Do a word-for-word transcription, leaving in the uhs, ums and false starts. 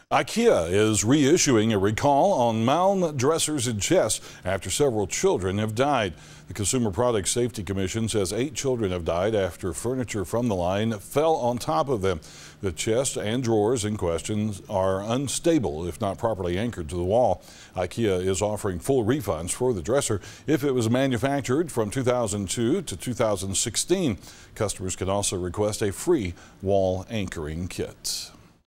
IKEA is reissuing a recall on mound dressers and chests after several children have died. The Consumer Product Safety Commission says eight children have died after furniture from the line fell on top of them. The chest and drawers in question are unstable if not properly anchored to the wall. IKEA is offering full refunds for the dresser if it was manufactured from two thousand two to two thousand sixteen. Customers can also request a free wall anchoring kit.